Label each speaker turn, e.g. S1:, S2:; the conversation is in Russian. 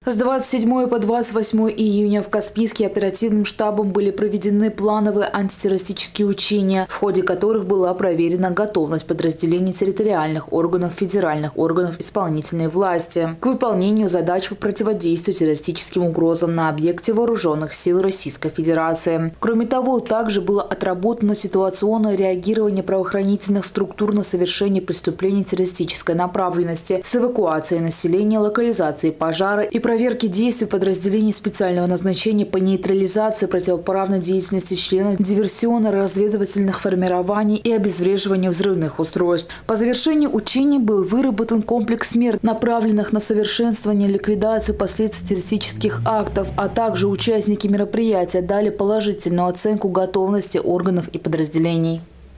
S1: С 27 по 28 июня в Каспийске оперативным штабом были проведены плановые антитеррористические учения, в ходе которых была проверена готовность подразделений территориальных органов, федеральных органов исполнительной власти к выполнению задач по противодействию террористическим угрозам на объекте вооруженных сил Российской Федерации. Кроме того, также было отработано ситуационное реагирование правоохранительных структур на совершение преступлений террористической направленности с эвакуацией населения, локализацией пожара и проверки действий подразделений специального назначения по нейтрализации противоправной деятельности членов диверсионно-разведывательных формирований и обезвреживанию взрывных устройств. По завершении учений был выработан комплекс мер, направленных на совершенствование ликвидации последствий террористических актов, а также участники мероприятия дали положительную оценку готовности органов и подразделений.